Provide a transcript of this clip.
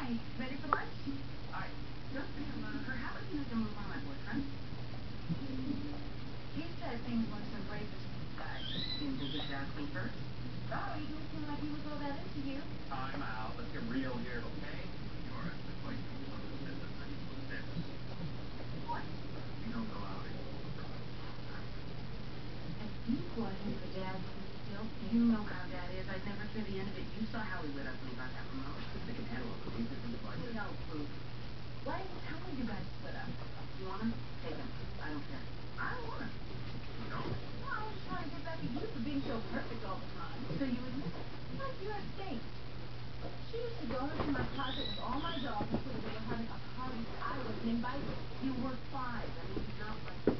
Hi. Ready for lunch? Alright. Just her habits make a move on my boyfriend. He said things wants to embrace this guy. Seems as if you asked me first. Oh, he didn't seem like he was all that into you. Time out. Let's get real here, okay? You are at the place to some of the business I need to establish. What? You don't go out anymore. Have you brought him for Dad still? You know how Dad is. I'd never hear the end of it. You saw how he lit up when he got that remote. They can handle it, but these are things like this. No, Fruit. Why didn't you tell me you guys split up? You want him? Take him. I don't care. I don't want him. You know? No, I was just trying to get back at you for being so perfect all the time. So you admit it. Like you have state. She used to go into my closet with all my dolls and say we were having a party. I wasn't invited. You were 5. I mean, not like